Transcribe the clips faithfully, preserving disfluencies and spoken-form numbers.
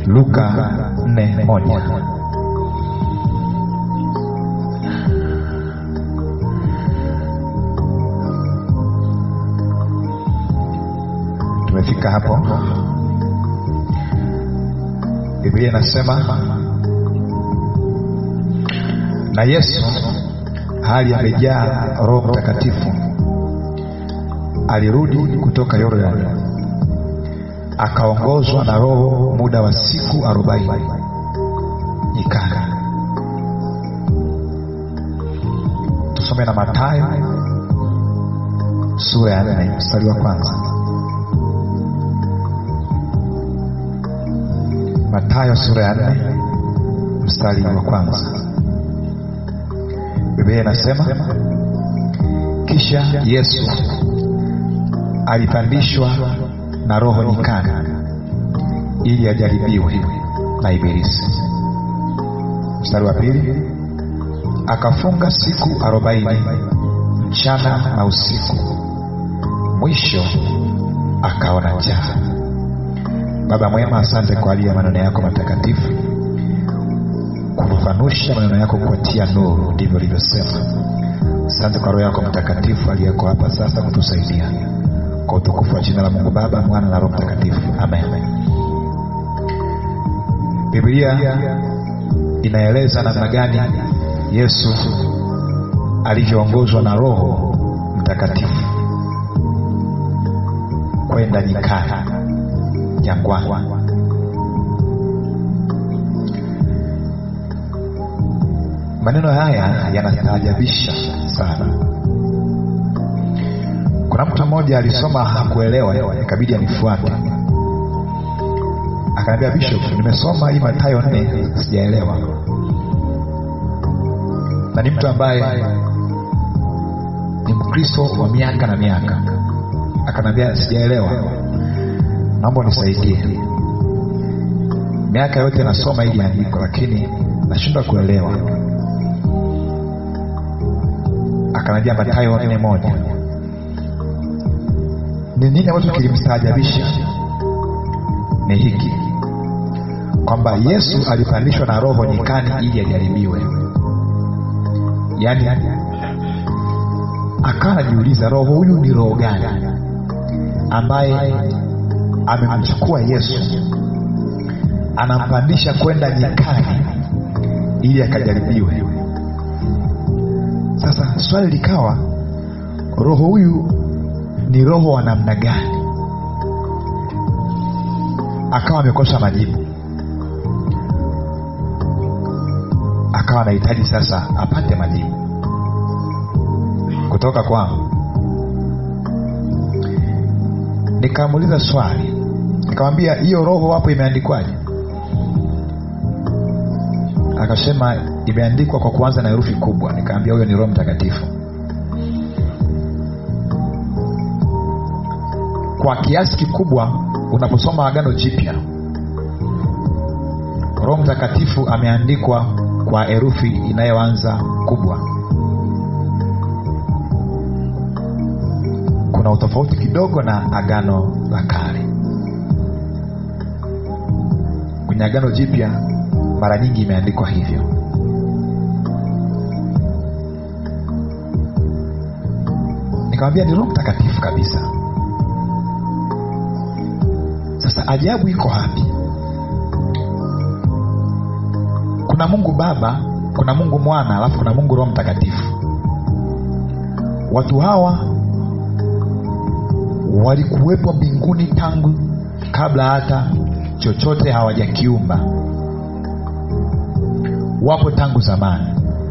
Luka nne moja. Tumefika hapo. Biblia inasema, na Yesu hali amejaa Roho Mtakatifu alirudi kutoka Yordani, akaongozwa na Roho muda wa siku arobaini nyikani. Tusome na Mathayo sura ya nne mstari wa kwanza. Mathayo sura ya nne mstari wa kwanza. Biblia inasema, kisha Yesu alipandishwa na Roho nyikani ili ajaribiwe na Ibilisi. Mstari wa pili, akafunga siku arobaini mchana na usiku, mwisho akaona njaa. Baba mwema, asante kwa ajili ya maneno yako matakatifu, kufafanusha maneno yako kuatia nuru, ndivyo ulivyosema. Asante kwa Roho yako Mtakatifu aliyeko hapa sasa kutusaidia, kwa utukufu wa jina la Mungu Baba, Mwana na Roho Mtakatifu. Amen. Biblia inaeleza namna gani Yesu alivyoongozwa na Roho Mtakatifu kwenda nyikani, jangwani. Maneno haya yanastaajabisha sana. Kuna mtu mmoja alisoma hakuelewa, ikabidi anifuate. Akaniambia, Bishop, nimesoma hii Mathayo nne sijaelewa. Na ni mtu ambaye ni Mkristo wa miaka na miaka. Akaniambia, sijaelewa, naomba unisaidie. Miaka yote nasoma hili andiko lakini nashindwa kuelewa. Akaniambia, Mathayo nne moja. Ni nini ambacho kilimstaajabisha? Ni hiki, kwamba Yesu alipandishwa na Roho nyikani ili ajaribiwe. Yaani akawa anajiuliza, roho huyu ni roho gani ambaye amemchukua Yesu anampandisha kwenda nyikani ili akajaribiwe? Sasa swali likawa, roho huyu ni roho wa namna gani? Akawa amekosa majibu. Akawa anahitaji sasa apate majibu kutoka kwangu. Nikamuuliza swali, nikamwambia, hiyo roho hapo imeandikwaje? Akasema imeandikwa kwa kuanza na herufi kubwa. Nikamwambia, huyo ni Roho Mtakatifu. Kwa kiasi kikubwa unaposoma Agano Jipya, Roho Mtakatifu ameandikwa kwa herufi inayoanza kubwa. Kuna utofauti kidogo na Agano la Kale. Kwenye Agano Jipya mara nyingi imeandikwa hivyo. Nikamwambia, ni Roho Mtakatifu kabisa. Sasa ajabu iko wapi? Kuna Mungu Baba, kuna Mungu Mwana, alafu kuna Mungu Roho Mtakatifu. Watu hawa walikuwepo mbinguni tangu kabla hata chochote hawajakiumba. Wapo tangu zamani.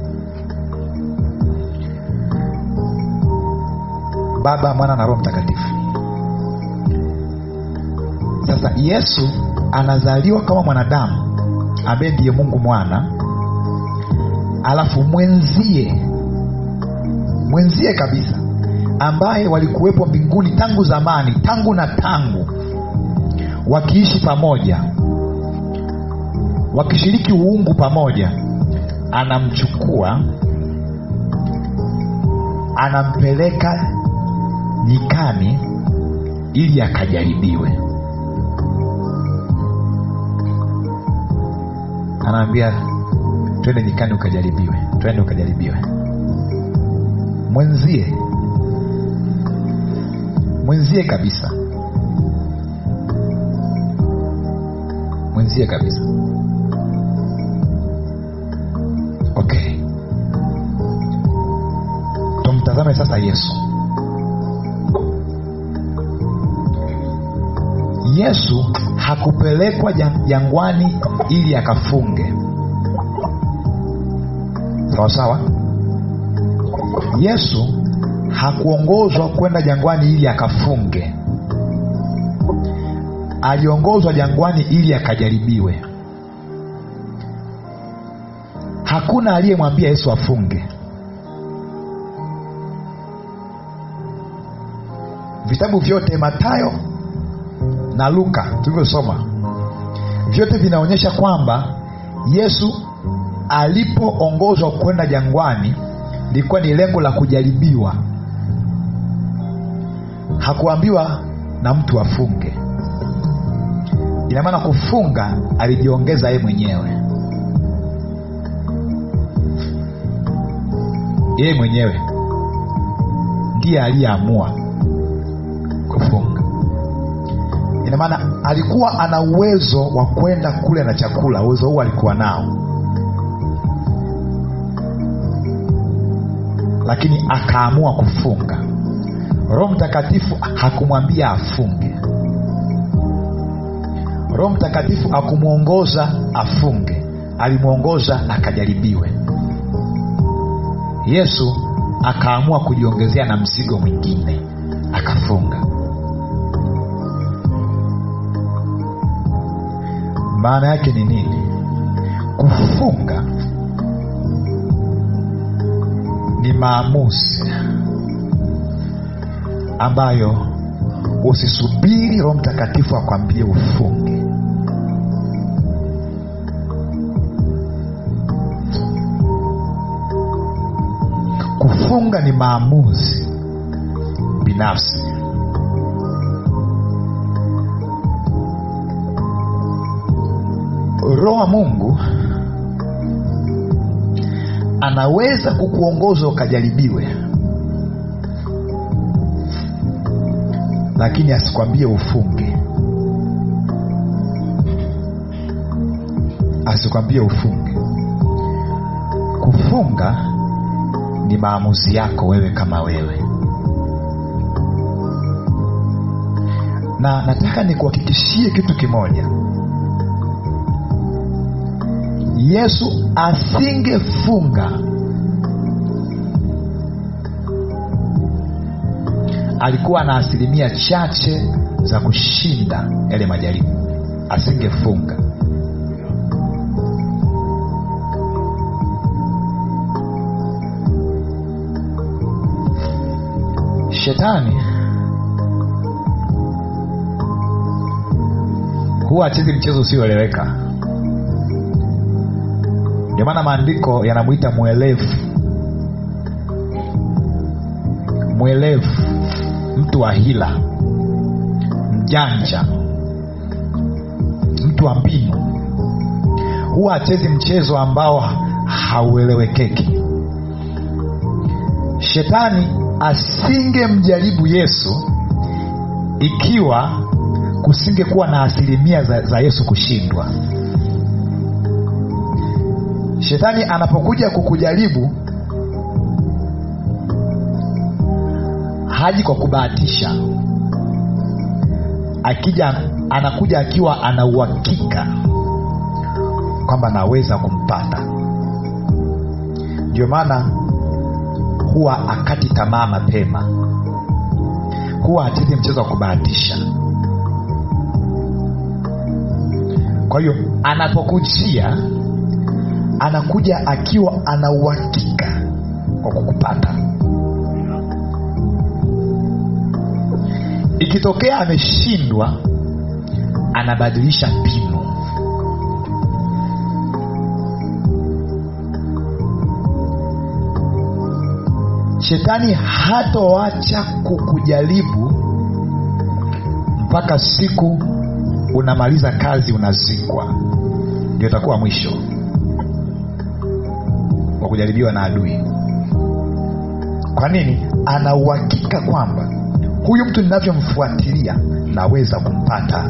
Baba, Mwana na Roho Mtakatifu. Sasa Yesu anazaliwa kama mwanadamu ambaye ndiye Mungu Mwana, alafu mwenzie mwenzie kabisa ambaye walikuwepo mbinguni tangu zamani, tangu na tangu, wakiishi pamoja, wakishiriki uungu pamoja, anamchukua, anampeleka nyikani ili akajaribiwe. anaambia twende nyikani ukajaribiwe, twende ukajaribiwe. Mwenzie, mwenzie kabisa, mwenzie kabisa. Okay, tumtazame sasa Yesu. Yesu hakupelekwa jangwani ili akafunge. Sawa sawa. Yesu hakuongozwa kwenda jangwani ili akafunge. Aliongozwa jangwani ili akajaribiwe. Hakuna aliyemwambia Yesu afunge. Vitabu vyote Mathayo na Luka tulivyosoma, vyote vinaonyesha kwamba Yesu alipoongozwa kwenda jangwani ilikuwa ni lengo la kujaribiwa. Hakuambiwa na mtu afunge. Ina maana kufunga alijiongeza yeye mwenyewe. Yeye mwenyewe ndiye aliyeamua kufunga. Ina maana alikuwa ana uwezo wa kwenda kule na chakula, uwezo huo alikuwa nao, lakini akaamua kufunga. Roho Mtakatifu hakumwambia afunge. Roho Mtakatifu hakumuongoza afunge, alimuongoza akajaribiwe. Yesu akaamua kujiongezea na mzigo mwingine, akafunga. Maana yake ni nini? Kufunga ni maamuzi ambayo usisubiri Roho Mtakatifu akwambie ufunge. Kufunga ni maamuzi binafsi. Roho wa Mungu anaweza kukuongoza ukajaribiwe, lakini asikwambie ufunge. Asikwambie ufunge. Kufunga ni maamuzi yako wewe kama wewe. Na nataka nikuhakikishie kitu kimoja. Yesu asingefunga, alikuwa na asilimia chache za kushinda yale majaribu. Asingefunga. Shetani huwa achezi mchezo usioeleweka. Ndio maana maandiko yanamuita mwelevu. Mwelevu, mtu wa hila, mjanja, mtu wa mbinu. Huwa achezi mchezo ambao hauelewekeki. Shetani asingemjaribu Yesu ikiwa kusingekuwa na asilimia za, za Yesu kushindwa. Shetani anapokuja kukujaribu haji kwa kubahatisha. Akija anakuja akiwa ana uhakika kwamba naweza kumpata. Ndio maana huwa akati tamaa mapema. Huwa hachezi mchezo wa kubahatisha. Kwa hiyo anapokujia anakuja akiwa ana uhakika kwa kukupata. Ikitokea ameshindwa, anabadilisha mbinu. Shetani hatoacha kukujaribu mpaka siku unamaliza kazi, unazikwa, ndio itakuwa mwisho. kujaribiwa na adui. Kwa nini? Ana uhakika kwamba huyu mtu ninavyomfuatilia naweza kumpata,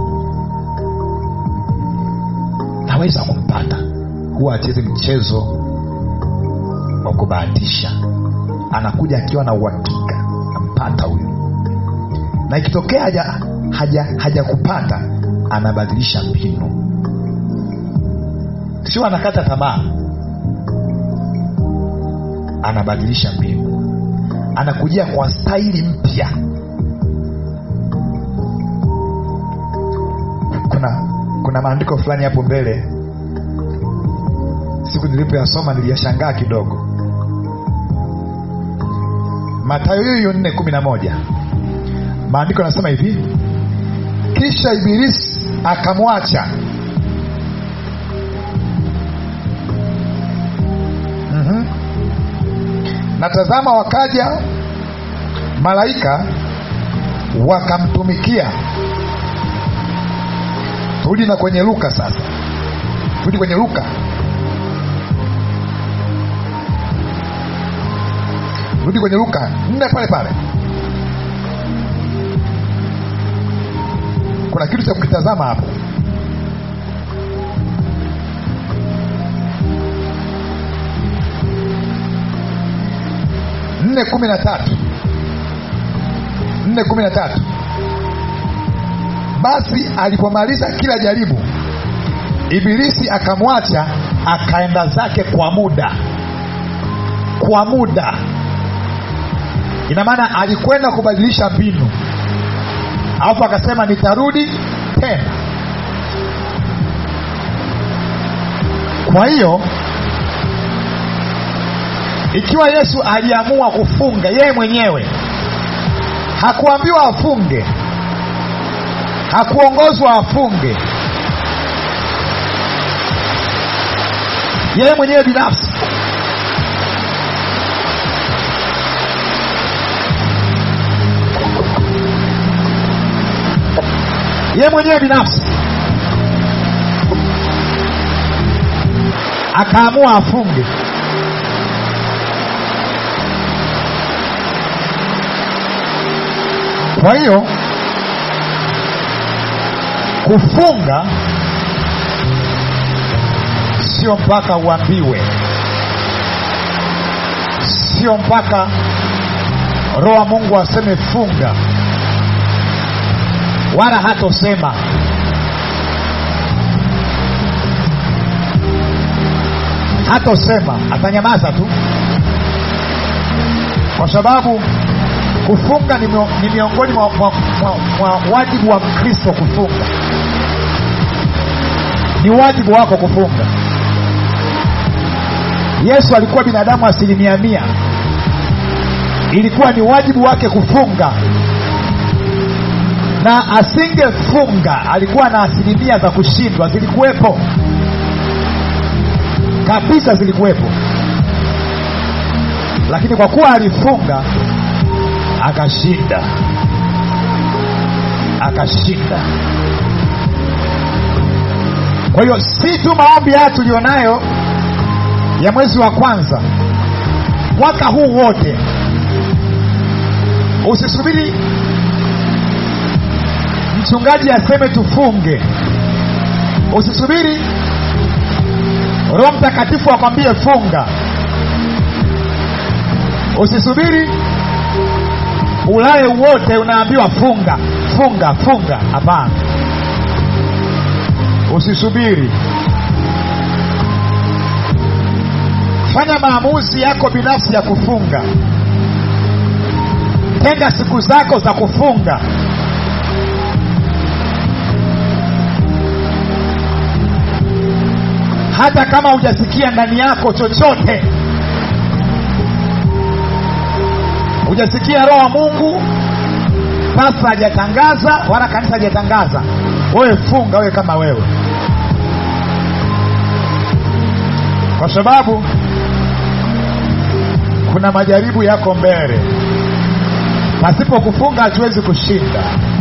naweza kumpata. Huwa acheze mchezo wa kubahatisha, anakuja akiwa na uhakika ampata huyu, na ikitokea haja haja haja kupata, anabadilisha mbinu, sio anakata tamaa, anabadilisha mbinu, anakuja kwa staili mpya. Kuna kuna maandiko fulani hapo mbele, siku nilipoyasoma niliyashangaa kidogo. Mathayo hiyo nne kumi na moja, maandiko yanasema hivi: kisha Ibilisi akamwacha. Mhm. Na tazama, wakaja malaika wakamtumikia. Turudi na kwenye Luka sasa. Turudi kwenye Luka. Turudi kwenye Luka nne pale pale. Kuna kitu cha kukitazama hapo. nne kumi na tatu. nne kumi na tatu. Basi alipomaliza kila jaribu, Ibilisi akamwacha, akaenda zake kwa muda. Kwa muda ina maana alikwenda kubadilisha mbinu, alafu akasema nitarudi tena. Kwa hiyo ikiwa Yesu aliamua kufunga yeye mwenyewe, hakuambiwa afunge, hakuongozwa afunge, yeye mwenyewe binafsi yeye mwenyewe binafsi akaamua afunge. Kwa hiyo kufunga sio mpaka uambiwe, sio mpaka Roho wa Mungu aseme funga, wala hatosema. Hatosema, atanyamaza tu, kwa sababu kufunga ni miongoni mwa, mwa, mwa, mwa wajibu wa Mkristo. Kufunga ni wajibu wako kufunga. Yesu alikuwa binadamu asilimia mia, ilikuwa ni wajibu wake kufunga, na asingefunga alikuwa na asilimia za kushindwa. Zilikuwepo kabisa, zilikuwepo, lakini kwa kuwa alifunga akashinda, akashinda. Kwa hiyo si tu maombi haya tulionayo ya mwezi wa kwanza, mwaka huu wote. Usisubiri mchungaji aseme tufunge, usisubiri Roho Mtakatifu akwambie funga, usisubiri ulale wote unaambiwa funga funga funga. Hapana, usisubiri. Fanya maamuzi yako binafsi ya kufunga. Tenga siku zako za kufunga. Hata kama hujasikia ndani yako chochote, hujasikia Roho wa Mungu, pasta hajatangaza wala kanisa hajatangaza, wewe funga, wewe kama wewe, kwa sababu kuna majaribu yako mbele. Pasipo kufunga hatuwezi kushinda.